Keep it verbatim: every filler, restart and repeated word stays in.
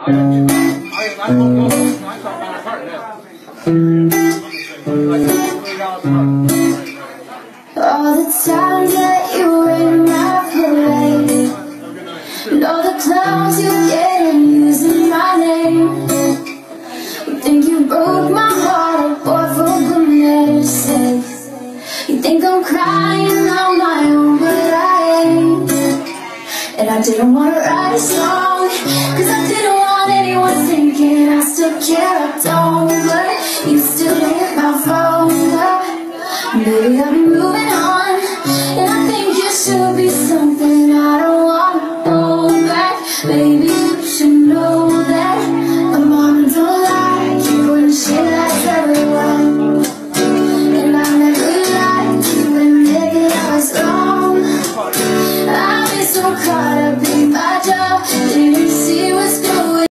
All the times that you in my parade, and all the clowns you get and using my name. You think you broke my heart, boy, for goodness sake. You think I'm crying on my own, but I ain't. And I didn't want to write a song, cause I didn't want anyone thinking I still care, I don't. But you still hit my phone, but maybe I'll be moving on.